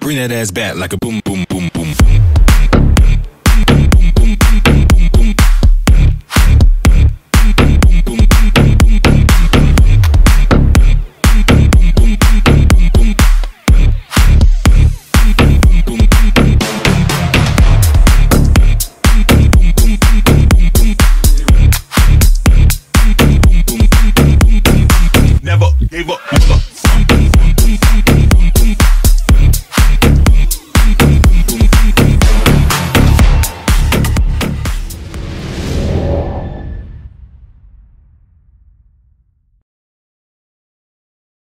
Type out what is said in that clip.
Bring that ass back like a boom, boom, boom.